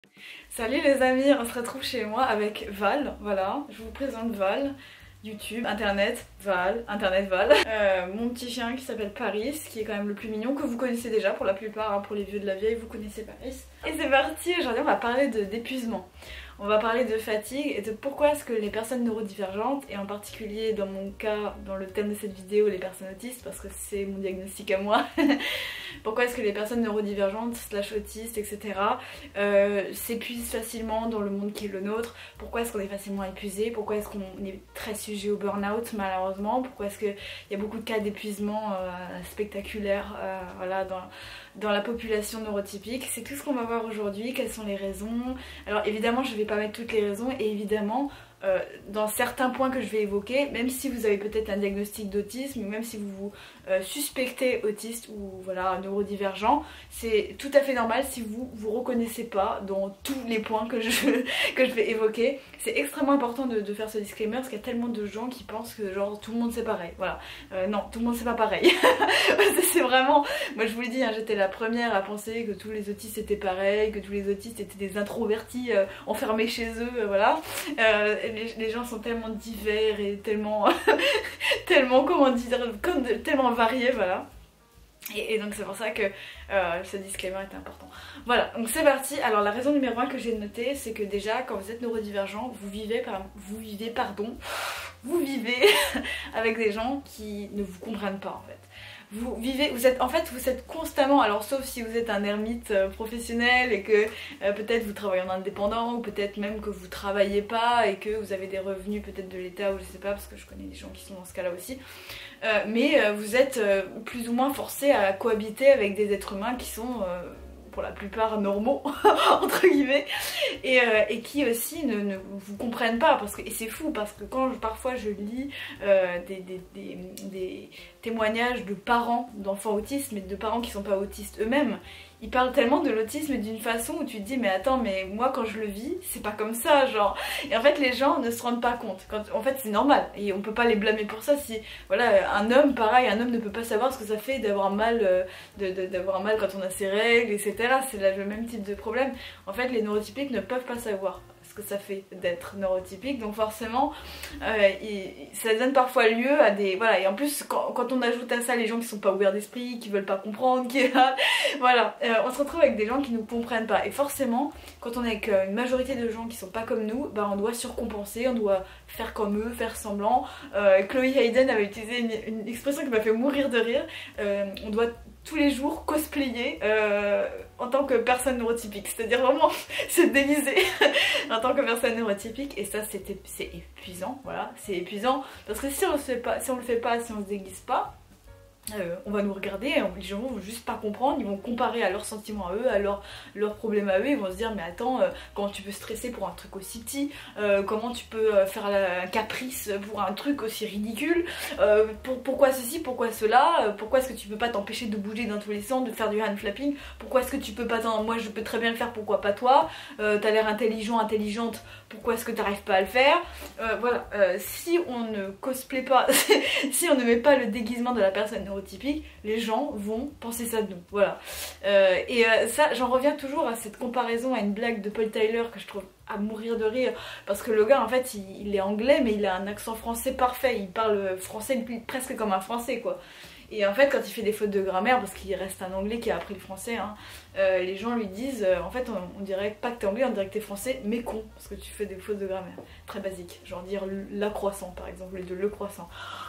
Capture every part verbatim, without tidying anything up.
Salut les amis, on se retrouve chez moi avec Val, voilà, je vous présente Val, YouTube, internet, Val, internet Val, euh, mon petit chien qui s'appelle Paris, qui est quand même le plus mignon, que vous connaissez déjà pour la plupart, hein, pour les vieux de la vieille, vous connaissez Paris. Et c'est parti, aujourd'hui on va parler d'épuisement. On va parler de fatigue et de pourquoi est-ce que les personnes neurodivergentes, et en particulier dans mon cas, dans le thème de cette vidéo, les personnes autistes, parce que c'est mon diagnostic à moi, pourquoi est-ce que les personnes neurodivergentes, slash autistes, et cetera euh, s'épuisent facilement dans le monde qui est le nôtre, pourquoi est-ce qu'on est facilement épuisé, pourquoi est-ce qu'on est très sujet au burn-out malheureusement, pourquoi est-ce qu'il y a beaucoup de cas d'épuisement euh, spectaculaires euh, voilà, dans, dans la population neurotypique. C'est tout ce qu'on va voir aujourd'hui, quelles sont les raisons. Alors évidemment je vais pas mettre toutes les raisons et évidemment euh, dans certains points que je vais évoquer, même si vous avez peut-être un diagnostic d'autisme, même si vous vous euh, suspectez autiste ou voilà neurodivergent, c'est tout à fait normal si vous vous reconnaissez pas dans tous les points que je, que je vais évoquer. C'est extrêmement important de, de faire ce disclaimer parce qu'il y a tellement de gens qui pensent que genre tout le monde c'est pareil, voilà. Euh, non, tout le monde c'est pas pareil. C'est vraiment, moi je vous l'ai dit, hein, j'étais la première à penser que tous les autistes étaient pareils, que tous les autistes étaient des introvertis euh, enfermés chez eux, euh, voilà. Euh, les, les gens sont tellement divers et tellement, tellement, comment dire, tellement variés, voilà. Et, et donc c'est pour ça que euh, ce disclaimer est important. Voilà, donc c'est parti. Alors la raison numéro un que j'ai notée, c'est que déjà quand vous êtes neurodivergent, vous vivez, par, vous vivez, pardon, vous vivez avec des gens qui ne vous comprennent pas en fait. Vous vivez, vous êtes, en fait vous êtes constamment, alors sauf si vous êtes un ermite euh, professionnel et que euh, peut-être vous travaillez en indépendant ou peut-être même que vous travaillez pas et que vous avez des revenus peut-être de l'État ou je sais pas parce que je connais des gens qui sont dans ce cas là aussi. Euh, mais euh, vous êtes euh, plus ou moins forcé à cohabiter avec des êtres humains qui sont euh, pour la plupart normaux entre guillemets et, euh, et qui aussi ne, ne vous comprennent pas parce que, et c'est fou parce que quand je, parfois je lis euh, des, des, des, des témoignages de parents d'enfants autistes mais de parents qui sont pas autistes eux-mêmes, ils parlent tellement de l'autisme d'une façon où tu te dis mais attends mais moi quand je le vis c'est pas comme ça genre, et en fait les gens ne se rendent pas compte quand, en fait c'est normal et on peut pas les blâmer pour ça. Si voilà un homme pareil, un homme ne peut pas savoir ce que ça fait d'avoir mal euh, de, de, d'avoir mal quand on a ses règles etc, c'est le même type de problème. En fait les neurotypiques ne peuvent pas savoir ce que ça fait d'être neurotypique, donc forcément euh, il, ça donne parfois lieu à des voilà, et en plus quand, quand on ajoute à ça les gens qui sont pas ouverts d'esprit, qui veulent pas comprendre, qui voilà, euh, on se retrouve avec des gens qui nous comprennent pas et forcément quand on est avec une majorité de gens qui sont pas comme nous, bah on doit surcompenser, on doit faire comme eux, faire semblant. euh, Chloé Hayden avait utilisé une, une expression qui m'a fait mourir de rire, euh, on doit tous les jours cosplayer euh, en tant que personne neurotypique, c'est-à-dire vraiment se déguiser en tant que personne neurotypique, et ça c'est épuisant, voilà, c'est épuisant parce que si on le fait pas, si on le fait pas, si on se déguise pas, Euh, on va nous regarder, les gens vont juste pas comprendre, ils vont comparer à leurs sentiments à eux, à leurs leur problèmes à eux, ils vont se dire mais attends, euh, comment tu peux stresser pour un truc aussi petit, euh, comment tu peux euh, faire la, un caprice pour un truc aussi ridicule, euh, pour, pourquoi ceci, pourquoi cela, euh, pourquoi est-ce que tu peux pas t'empêcher de bouger dans tous les sens, de faire du hand flapping, pourquoi est-ce que tu peux pas, moi je peux très bien le faire, pourquoi pas toi, euh, t'as l'air intelligent, intelligente, pourquoi est-ce que t'arrives pas à le faire, euh, voilà, euh, si on ne cosplay pas, si on ne met pas le déguisement de la personne neurotypique, les gens vont penser ça de nous, voilà. Euh, et euh, ça, j'en reviens toujours à cette comparaison à une blague de Paul Tyler que je trouve à mourir de rire, parce que le gars en fait il, il est anglais mais il a un accent français parfait, il parle français presque comme un français quoi. Et en fait quand il fait des fautes de grammaire, parce qu'il reste un anglais qui a appris le français, hein, euh, les gens lui disent, euh, en fait on, on dirait pas que t'es anglais, on dirait que t'es français mais con, parce que tu fais des fautes de grammaire très basiques, genre dire la croissant par exemple, au lieu de le croissant.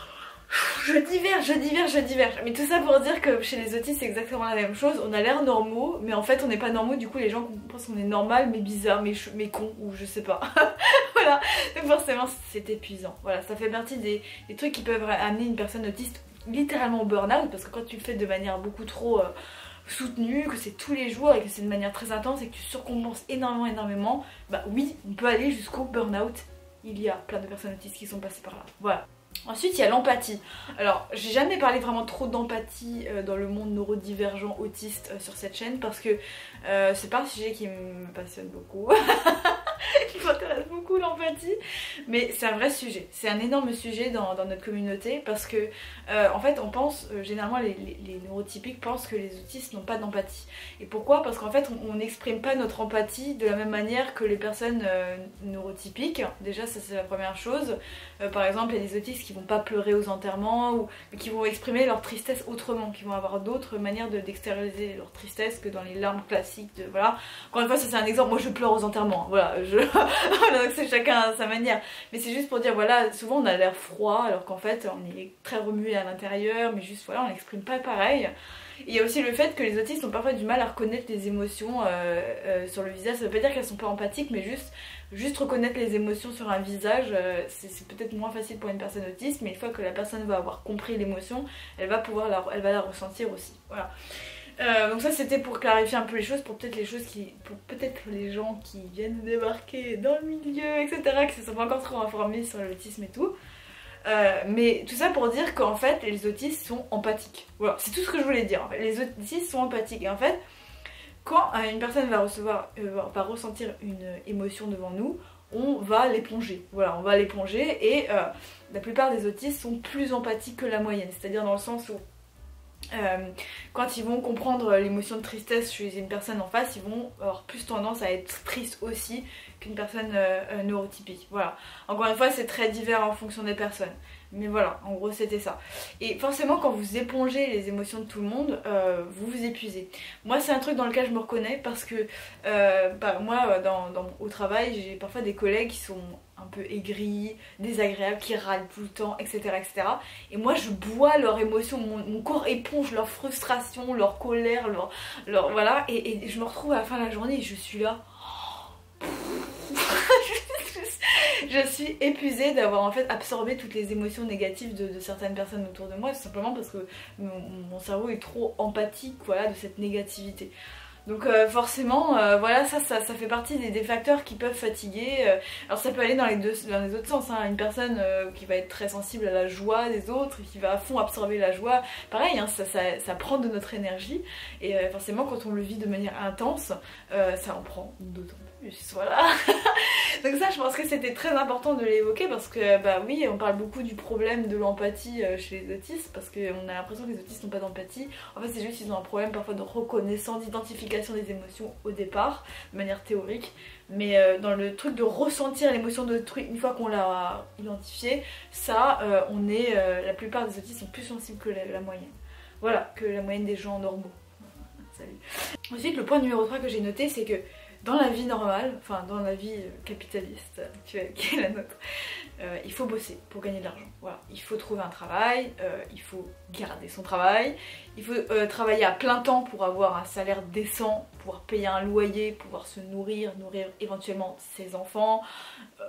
Je diverge, je diverge, je diverge. Mais tout ça pour dire que chez les autistes c'est exactement la même chose. On a l'air normaux, mais en fait on n'est pas normaux. Du coup les gens pensent qu'on est normal, mais bizarre, mais, mais con, ou je sais pas. Voilà, donc forcément c'est épuisant. Voilà, ça fait partie des, des trucs qui peuvent amener une personne autiste littéralement au burn-out. Parce que quand tu le fais de manière beaucoup trop euh, soutenue, que c'est tous les jours et que c'est de manière très intense et que tu surcompenses énormément, énormément, bah oui, on peut aller jusqu'au burn-out. Il y a plein de personnes autistes qui sont passées par là. Voilà. Ensuite il y a l'empathie. Alors j'ai jamais parlé vraiment trop d'empathie euh, dans le monde neurodivergent autiste euh, sur cette chaîne parce que euh, c'est pas un sujet qui me passionne beaucoup. m'intéresse beaucoup l'empathie, mais c'est un vrai sujet, c'est un énorme sujet dans, dans notre communauté parce que euh, en fait on pense, euh, généralement les, les, les neurotypiques pensent que les autistes n'ont pas d'empathie. Et pourquoi? Parce qu'en fait on n'exprime pas notre empathie de la même manière que les personnes euh, neurotypiques. Déjà ça c'est la première chose. Euh, par exemple il y a des autistes qui vont pas pleurer aux enterrements ou qui vont exprimer leur tristesse autrement, qui vont avoir d'autres manières de, d'extérioriser leur tristesse que dans les larmes classiques de, voilà. Encore une fois ça c'est un exemple, moi je pleure aux enterrements, voilà, je... donc c'est chacun à sa manière, mais c'est juste pour dire voilà, souvent on a l'air froid alors qu'en fait on est très remué à l'intérieur, mais juste voilà on n'exprime pas pareil. Il y a aussi le fait que les autistes ont parfois du mal à reconnaître les émotions euh, euh, sur le visage. Ça veut pas dire qu'elles sont pas empathiques, mais juste, juste reconnaître les émotions sur un visage, euh, c'est peut-être moins facile pour une personne autiste, mais une fois que la personne va avoir compris l'émotion, elle va pouvoir la, elle va la ressentir aussi. Voilà. Euh, donc ça c'était pour clarifier un peu les choses, pour peut-être les choses qui, pour peut-être les gens qui viennent débarquer dans le milieu, et cetera, qui ne sont pas encore trop informés sur l'autisme et tout. Euh, mais tout ça pour dire qu'en fait les autistes sont empathiques. Voilà, c'est tout ce que je voulais dire. En fait. Les autistes sont empathiques et en fait quand euh, une personne va recevoir, euh, va ressentir une émotion devant nous, on va l'éponger. Voilà, on va l'éponger et euh, la plupart des autistes sont plus empathiques que la moyenne. C'est-à-dire dans le sens où Euh, quand ils vont comprendre l'émotion de tristesse chez une personne en face, ils vont avoir plus tendance à être tristes aussi qu'une personne euh, euh, neurotypique. Voilà. Encore une fois, c'est très divers en fonction des personnes. Mais voilà, en gros c'était ça. Et forcément quand vous épongez les émotions de tout le monde, euh, vous vous épuisez. Moi c'est un truc dans lequel je me reconnais parce que euh, bah, moi dans, dans, au travail j'ai parfois des collègues qui sont un peu aigris, désagréables, qui râlent tout le temps, et cetera et cetera. Et moi je bois leurs émotions, mon, mon corps éponge leur frustration, leur colère, leur, leur voilà. Et, et je me retrouve à la fin de la journée et je suis là... Je suis épuisée d'avoir en fait absorbé toutes les émotions négatives de, de certaines personnes autour de moi, tout simplement parce que mon, mon cerveau est trop empathique, voilà, de cette négativité. Donc euh, forcément, euh, voilà, ça, ça, ça fait partie des, des facteurs qui peuvent fatiguer. Euh, alors ça peut aller dans les, deux, dans les autres sens, hein. Une personne euh, qui va être très sensible à la joie des autres, qui va à fond absorber la joie, pareil, hein, ça, ça, ça prend de notre énergie. Et euh, forcément quand on le vit de manière intense, euh, ça en prend d'autant plus, voilà. Donc ça je pense que c'était très important de l'évoquer parce que bah oui on parle beaucoup du problème de l'empathie chez les autistes parce qu'on a l'impression que les autistes n'ont pas d'empathie. En fait c'est juste qu'ils ont un problème parfois de reconnaissance, d'identification des émotions au départ de manière théorique, mais euh, dans le truc de ressentir l'émotion d'autrui une fois qu'on l'a identifié, ça euh, on est, euh, la plupart des autistes sont plus sensibles que la, la moyenne, voilà, que la moyenne des gens normaux. Salut. Ensuite le point numéro trois que j'ai noté c'est que dans la vie normale, enfin dans la vie capitaliste actuelle qui est la nôtre, euh, il faut bosser pour gagner de l'argent. Voilà, il faut trouver un travail, euh, il faut garder son travail, il faut euh, travailler à plein temps pour avoir un salaire décent, pouvoir payer un loyer, pouvoir se nourrir, nourrir éventuellement ses enfants. Euh,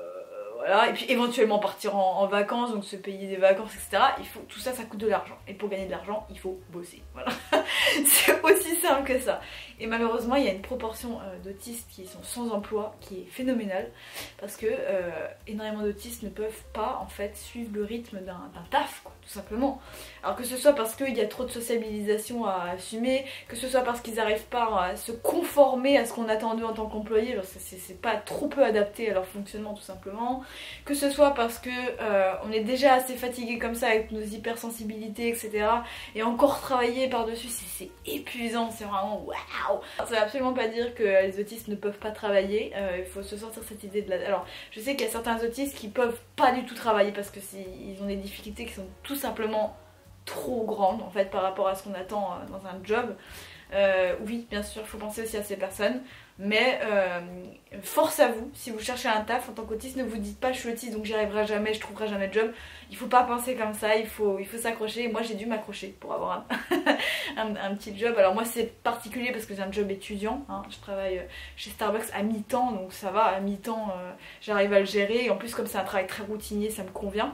Voilà, et puis éventuellement partir en, en vacances, donc se payer des vacances, et cetera. Il faut, tout ça, ça coûte de l'argent. Et pour gagner de l'argent, il faut bosser. Voilà. C'est aussi simple que ça. Et malheureusement, il y a une proportion euh, d'autistes qui sont sans emploi qui est phénoménale. Parce que euh, énormément d'autistes ne peuvent pas en fait suivre le rythme d'un taf, quoi, tout simplement. Alors que ce soit parce qu'il y a trop de sociabilisation à assumer, que ce soit parce qu'ils n'arrivent pas à se conformer à ce qu'on attend d'eux en tant qu'employés, parce que c'est pas trop peu adapté à leur fonctionnement tout simplement. Que ce soit parce que euh, on est déjà assez fatigué comme ça avec nos hypersensibilités, et cetera. Et encore travailler par-dessus, c'est épuisant, c'est vraiment waouh. Ça veut absolument pas dire que les autistes ne peuvent pas travailler, euh, il faut se sortir cette idée de la... Alors, je sais qu'il y a certains autistes qui peuvent pas du tout travailler parce que ils ont des difficultés qui sont tout simplement trop grandes en fait par rapport à ce qu'on attend euh, dans un job. Euh, oui, bien sûr, il faut penser aussi à ces personnes. Mais euh, force à vous, si vous cherchez un taf en tant qu'autiste, ne vous dites pas je suis autiste donc j'y arriverai jamais, je trouverai jamais de job. Il faut pas penser comme ça, il faut, il faut s'accrocher. Moi j'ai dû m'accrocher pour avoir un, un, un petit job. Alors moi c'est particulier parce que j'ai un job étudiant, hein. Je travaille chez Starbucks à mi-temps, donc ça va, à mi-temps euh, j'arrive à le gérer. Et en plus comme c'est un travail très routinier, ça me convient.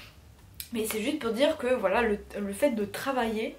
Mais c'est juste pour dire que voilà, le, le fait de travailler,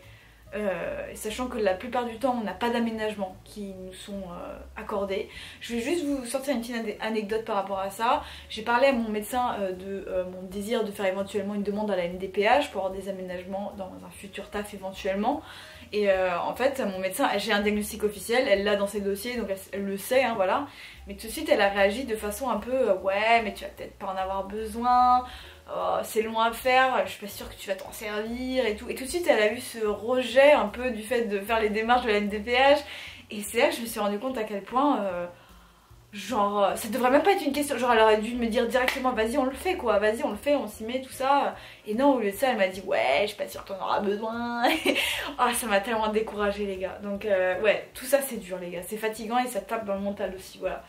Euh, sachant que la plupart du temps on n'a pas d'aménagement qui nous sont euh, accordés. Je vais juste vous sortir une petite anecdote par rapport à ça. J'ai parlé à mon médecin euh, de euh, mon désir de faire éventuellement une demande à la M D P H pour avoir des aménagements dans un futur taf éventuellement. Et euh, en fait mon médecin, j'ai un diagnostic officiel, elle l'a dans ses dossiers donc elle, elle le sait hein, voilà. Mais tout de suite elle a réagi de façon un peu euh, ouais mais tu vas peut-être pas en avoir besoin, oh, c'est long à faire, je suis pas sûre que tu vas t'en servir et tout. Et tout de suite elle a eu ce rejet un peu du fait de faire les démarches de la M D P H. Et c'est là que je me suis rendu compte à quel point euh, genre ça devrait même pas être une question, genre elle aurait dû me dire directement vas-y on le fait quoi, vas-y on le fait, on s'y met tout ça. Et non, au lieu de ça elle m'a dit ouais je suis pas sûre que t'en auras besoin. Ah ça m'a tellement découragée les gars. Donc euh, ouais tout ça c'est dur les gars, c'est fatigant et ça tape dans le mental aussi, voilà.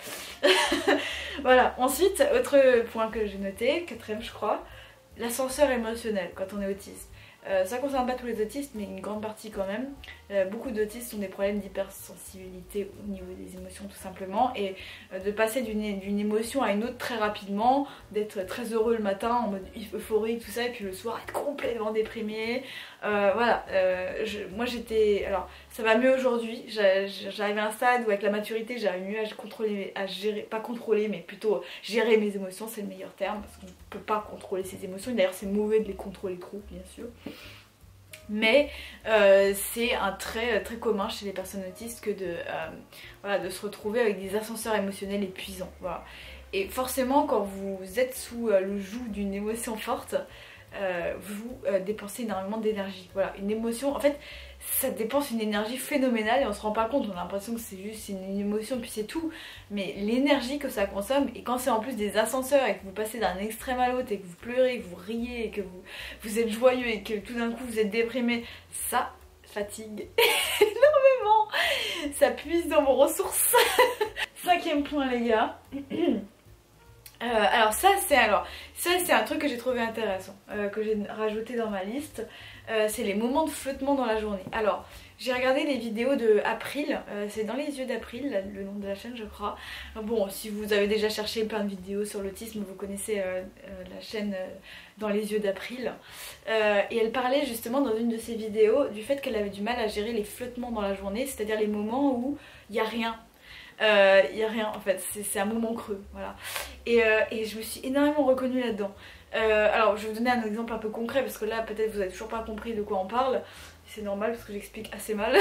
Voilà, ensuite autre point que j'ai noté, quatrième je crois, l'ascenseur émotionnel quand on est autiste. Euh, ça concerne pas tous les autistes mais une grande partie quand même. Euh, beaucoup d'autistes ont des problèmes d'hypersensibilité au niveau des émotions tout simplement, et euh, de passer d'une d'une émotion à une autre très rapidement, d'être très heureux le matin en mode euphorique tout ça et puis le soir être complètement déprimé. Euh, voilà, euh, je, moi j'étais, alors ça va mieux aujourd'hui, j'arrive à un stade où avec la maturité j'arrive mieux à contrôler, à gérer, pas contrôler mais plutôt gérer mes émotions, c'est le meilleur terme parce qu'on ne peut pas contrôler ses émotions, d'ailleurs c'est mauvais de les contrôler trop bien sûr. Mais euh, c'est un trait très commun chez les personnes autistes que de, euh, voilà, de se retrouver avec des ascenseurs émotionnels épuisants. Voilà. Et forcément quand vous êtes sous euh, le joug d'une émotion forte, euh, vous euh, dépensez énormément d'énergie. Voilà, une émotion, en fait ça dépense une énergie phénoménale et on se rend pas compte, on a l'impression que c'est juste une, une émotion puis c'est tout. Mais l'énergie que ça consomme, et quand c'est en plus des ascenseurs et que vous passez d'un extrême à l'autre et que vous pleurez, que vous riez et que vous, vous êtes joyeux et que tout d'un coup vous êtes déprimé, ça fatigue énormément, ça puise dans vos ressources. Cinquième point les gars. Euh, alors ça c'est alors ça c'est un truc que j'ai trouvé intéressant, euh, que j'ai rajouté dans ma liste, euh, c'est les moments de flottement dans la journée. Alors j'ai regardé les vidéos de April, euh, c'est dans les yeux d'April, le nom de la chaîne je crois. Bon si vous avez déjà cherché plein de vidéos sur l'autisme vous connaissez euh, euh, la chaîne euh, dans les yeux d'April, euh, et elle parlait justement dans une de ses vidéos du fait qu'elle avait du mal à gérer les flottements dans la journée, c'est-à-dire les moments où il n'y a rien. Il euh, n'y a rien en fait, c'est un moment creux, voilà. Et, euh, et je me suis énormément reconnue là-dedans. Euh, alors je vais vous donner un exemple un peu concret parce que là peut-être vous n'avez toujours pas compris de quoi on parle. C'est normal parce que j'explique assez mal.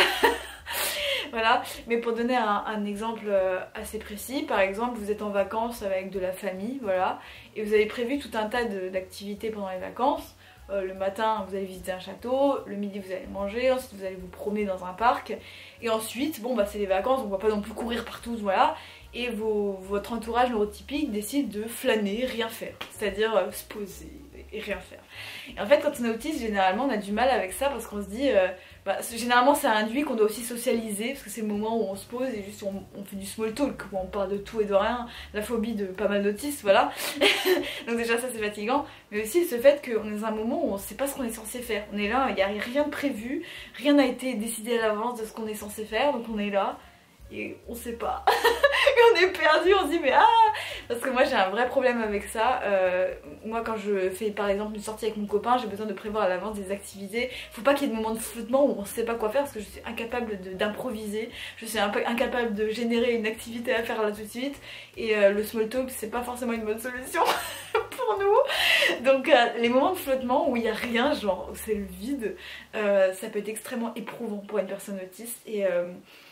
Voilà, mais pour donner un, un exemple assez précis, par exemple vous êtes en vacances avec de la famille, voilà, et vous avez prévu tout un tas d'activités pendant les vacances. Euh, le matin vous allez visiter un château, le midi vous allez manger, ensuite vous allez vous promener dans un parc, et ensuite bon bah c'est les vacances, on va pas non plus courir partout, voilà, et vos, votre entourage neurotypique décide de flâner, rien faire, c'est-à-dire euh, se poser et rien faire. Et en fait quand on est autiste généralement on a du mal avec ça parce qu'on se dit euh, bah, généralement ça induit qu'on doit aussi socialiser parce que c'est le moment où on se pose et juste on, on fait du small talk, où on parle de tout et de rien, la phobie de pas mal d'autistes, voilà. Donc déjà ça c'est fatigant, mais aussi ce fait qu'on est dans un moment où on sait pas ce qu'on est censé faire, on est là, il n'y a rien de prévu, rien n'a été décidé à l'avance de ce qu'on est censé faire, donc on est là et on sait pas. Et on est perdu, on se dit mais ah. Parce que moi j'ai un vrai problème avec ça. euh, Moi quand je fais par exemple une sortie avec mon copain, j'ai besoin de prévoir à l'avance des activités. Faut pas qu'il y ait de moments de flottement où on sait pas quoi faire parce que je suis incapable d'improviser. Je suis un peu incapable de générer une activité à faire là tout de suite. Et euh, le small talk c'est pas forcément une bonne solution pour nous. Donc euh, les moments de flottement où il y a rien, genre où c'est le vide, euh, ça peut être extrêmement éprouvant pour une personne autiste. Et euh,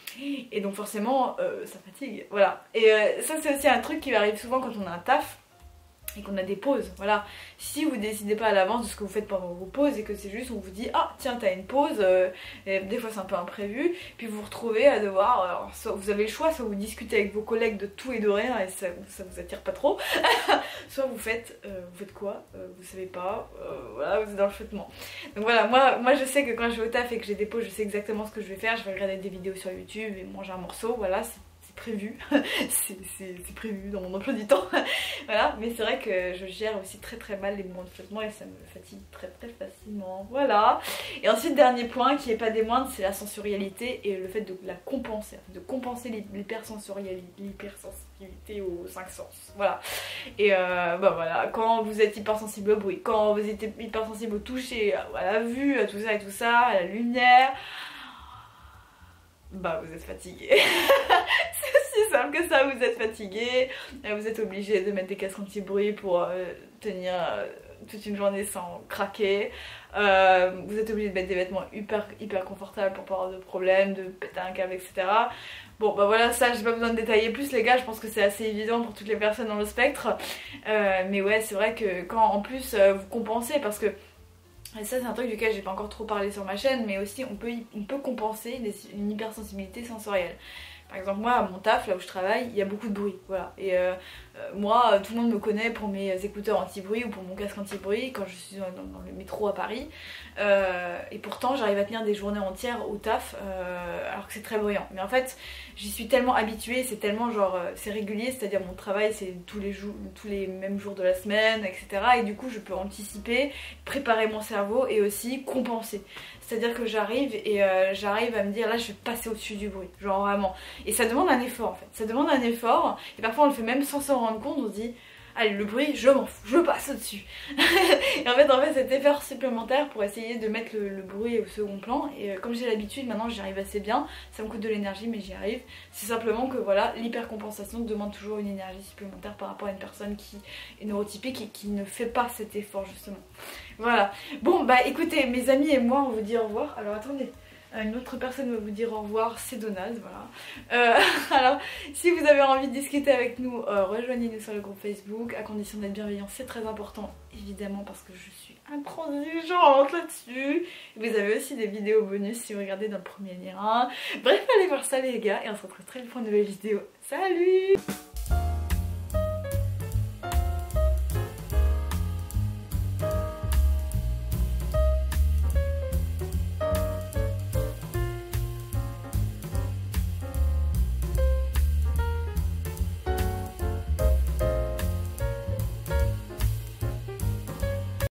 Et donc forcément euh, ça fatigue, voilà. Et euh, ça c'est aussi un truc qui arrive souvent quand on a un taf et qu'on a des pauses, voilà. Si vous décidez pas à l'avance de ce que vous faites pendant vos pauses et que c'est juste on vous dit ah tiens t'as une pause, euh, et des fois c'est un peu imprévu, puis vous vous retrouvez à devoir, alors, soit vous avez le choix, soit vous discutez avec vos collègues de tout et de rien et ça, ça vous attire pas trop, soit vous faites, euh, vous faites quoi, euh, vous savez pas, euh, voilà vous êtes dans le flottement. Donc voilà, moi, moi je sais que quand je vais au taf et que j'ai des pauses, je sais exactement ce que je vais faire, je vais regarder des vidéos sur YouTube et manger un morceau, voilà, c'est prévu, c'est prévu dans mon emploi du temps. Voilà, mais c'est vrai que je gère aussi très très mal les moments de flottement et ça me fatigue très très facilement, voilà. Et ensuite dernier point qui est pas des moindres, c'est la sensorialité et le fait de la compenser, de compenser l'hypersensibilité aux cinq sens, voilà. Et euh, bah voilà, quand vous êtes hypersensible au bruit, quand vous êtes hypersensible au toucher, à la vue, à tout ça et tout ça, à la lumière, bah vous êtes fatigué. C'est aussi simple que ça, vous êtes fatigué, vous êtes obligé de mettre des casques anti-bruit pour euh, tenir euh, toute une journée sans craquer. Euh, vous êtes obligé de mettre des vêtements hyper, hyper confortables pour pas avoir de problème, de péter un câble, et cetera. Bon bah voilà, ça j'ai pas besoin de détailler plus les gars, je pense que c'est assez évident pour toutes les personnes dans le spectre. Euh, mais ouais, c'est vrai que quand en plus euh, vous compensez, parce que et ça c'est un truc duquel j'ai pas encore trop parlé sur ma chaîne, mais aussi on peut, on peut compenser une hypersensibilité sensorielle. Par exemple moi à mon taf, là où je travaille, il y a beaucoup de bruit, voilà. Et euh, euh, moi, tout le monde me connaît pour mes écouteurs anti-bruit ou pour mon casque anti-bruit quand je suis dans, dans le métro à Paris. Euh, et pourtant j'arrive à tenir des journées entières au taf euh, alors que c'est très bruyant. Mais en fait j'y suis tellement habituée, c'est tellement genre, c'est régulier, c'est-à-dire mon travail c'est tous les jours, tous les mêmes jours de la semaine, et cetera. Et du coup je peux anticiper, préparer mon cerveau et aussi compenser. C'est-à-dire que j'arrive et euh, j'arrive à me dire là je vais passer au-dessus du bruit, genre vraiment. Et ça demande un effort en fait, ça demande un effort et parfois on le fait même sans s'en rendre compte, on se dit allez le bruit je m'en fous, je passe au-dessus. Et en fait en fait cet effort supplémentaire pour essayer de mettre le, le bruit au second plan et euh, comme j'ai l'habitude maintenant j'y arrive assez bien, ça me coûte de l'énergie mais j'y arrive. C'est simplement que voilà, l'hypercompensation demande toujours une énergie supplémentaire par rapport à une personne qui est neurotypique et qui ne fait pas cet effort justement. Voilà, bon bah écoutez mes amis et moi on vous dit au revoir. Alors attendez, une autre personne va vous dire au revoir, c'est Donald, voilà. Euh, alors, si vous avez envie de discuter avec nous, euh, rejoignez-nous sur le groupe Facebook, à condition d'être bienveillant, c'est très important, évidemment, parce que je suis intransigeante là-dessus. Vous avez aussi des vidéos bonus si vous regardez dans le premier lien. Bref, allez voir ça les gars, et on se retrouve très vite pour une nouvelle vidéo. Salut!